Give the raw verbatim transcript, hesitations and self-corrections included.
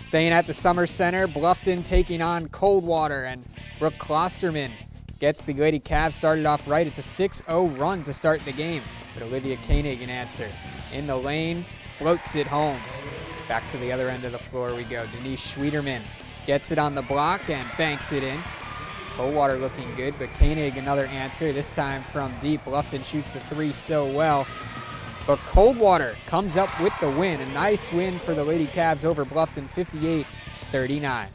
Staying at the Summer Center, Bluffton taking on Coldwater, and Brooke Klosterman gets the Lady Cavs started off right. It's a six oh run to start the game, but Olivia Koenig an answer. In the lane, floats it home. Back to the other end of the floor we go. Denise Schwederman gets it on the block and banks it in. Coldwater looking good, but Koenig another answer, this time from deep. Bluffton shoots the three so well, but Coldwater comes up with the win. A nice win for the Lady Cavs over Bluffton, fifty-eight thirty-nine.